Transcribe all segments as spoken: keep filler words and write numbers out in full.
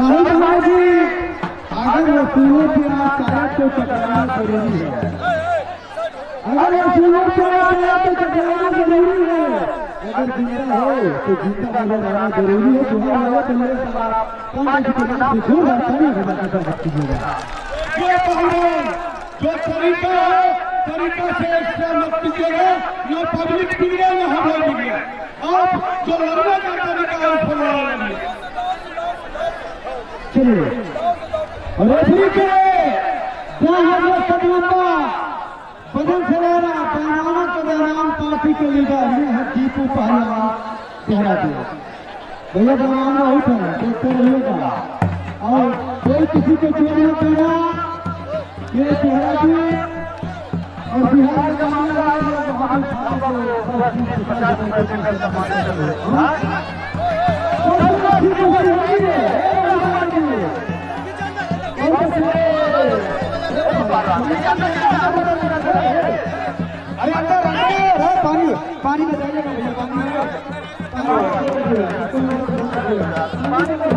राहुल कुमार जी अगर वसूलों की आप चाहे तो टकराना जरूरी है, अगर वसूलों की आप चाहे तो टकराना जरूरी है, अगर जीता हो तो जीता नजर आना जरूरी है। जो है तो मेरे सवाल पंडित जी के नाम से जो ताली बजाकर बात कीजिएगा। ये पहलवान जो तरीका है तरीका से इससे मत कीजिएगा, ये पब्लिक बिगड़े या हम लोग बिगड़े। आप जो लड़ने का तरीका है उसको लड़ाइए। चलिए रेफरी के जहाँ हमारे सदमंदा बदन से लेना पहलवानों के दरमियान पार्टी के लीडर ये है दीपू पहलवान चेहरा दिया। भैया पहलवान बहुत है, देखते रहिएगा और कोई किसी के चोर मत देना। ये चेहरा दिए और बिहार का मामला अरे अंदर अंदर पानी पानी में जाइएगा भैया, पानी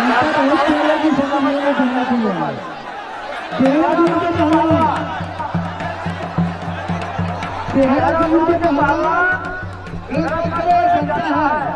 जनता बहुत देहरादून के पहलवान गलत करे जनता है।